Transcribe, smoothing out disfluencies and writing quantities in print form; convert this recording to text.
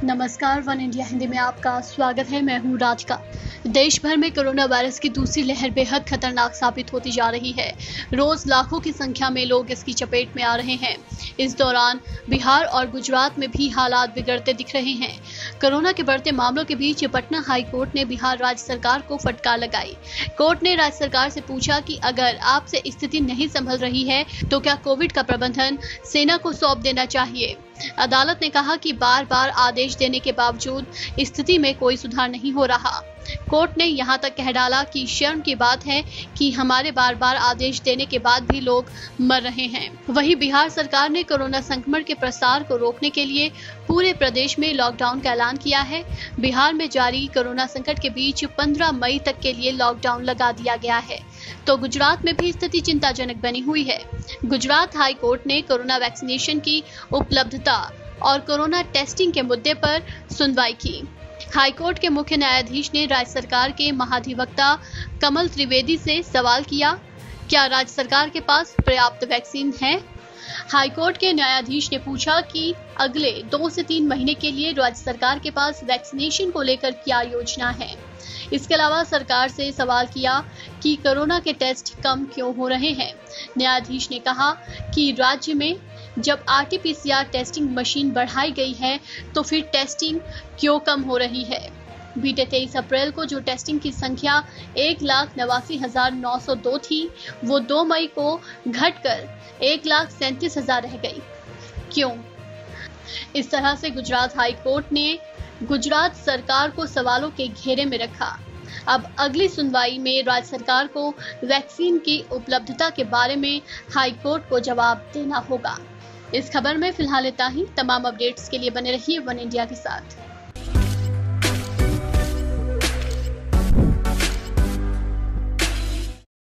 नमस्कार, one India Hindi में आपका स्वागत है। मैं हूँ राधिका। देश भर में कोरोना वायरस की दूसरी लहर बेहद खतरनाक साबित होती जा रही है। रोज लाखों की संख्या में लोग इसकी चपेट में आ रहे हैं। इस दौरान बिहार और गुजरात में भी हालात बिगड़ते दिख रहे हैं। कोरोना के बढ़ते मामलों के बीच पटना हाई कोर्ट ने बिहार राज्य सरकार को फटकार लगाई। कोर्ट ने राज्य सरकार से पूछा कि अगर आपसे स्थिति नहीं संभल रही है तो क्या कोविड का प्रबंधन सेना को सौंप देना चाहिए। अदालत ने कहा कि बार बार आदेश देने के बावजूद स्थिति में कोई सुधार नहीं हो रहा। कोर्ट ने यहां तक कह डाला कि शर्म की बात है कि हमारे बार बार आदेश देने के बाद भी लोग मर रहे हैं। वहीं बिहार सरकार ने कोरोना संक्रमण के प्रसार को रोकने के लिए पूरे प्रदेश में लॉकडाउन का ऐलान किया है। बिहार में जारी कोरोना संकट के बीच 15 मई तक के लिए लॉकडाउन लगा दिया गया है। तो गुजरात में भी स्थिति चिंताजनक बनी हुई है। गुजरात हाई कोर्ट ने कोरोना वैक्सीनेशन की उपलब्धता और कोरोना टेस्टिंग के मुद्दे पर सुनवाई की। हाईकोर्ट के मुख्य न्यायाधीश ने राज्य सरकार के महाधिवक्ता कमल त्रिवेदी से सवाल किया, क्या राज्य सरकार के पास पर्याप्त वैक्सीन है। हाईकोर्ट के न्यायाधीश ने पूछा कि अगले 2 से 3 महीने के लिए राज्य सरकार के पास वैक्सीनेशन को लेकर क्या योजना है। इसके अलावा सरकार से सवाल किया कि कोरोना के टेस्ट कम क्यों हो रहे हैं। न्यायाधीश ने कहा कि राज्य में जब RT-PCR टेस्टिंग मशीन बढ़ाई गई है तो फिर टेस्टिंग क्यों कम हो रही है। बीते 23 अप्रैल को जो टेस्टिंग की संख्या 1,89,902 थी वो 2 मई को घटकर 1,37,000 रह गई। क्यों? इस तरह से गुजरात हाई कोर्ट ने गुजरात सरकार को सवालों के घेरे में रखा। अब अगली सुनवाई में राज्य सरकार को वैक्सीन की उपलब्धता के बारे में हाई कोर्ट को जवाब देना होगा। इस खबर में फिलहाल इतना ही। तमाम अपडेट्स के लिए बने रहिए वन इंडिया के साथ।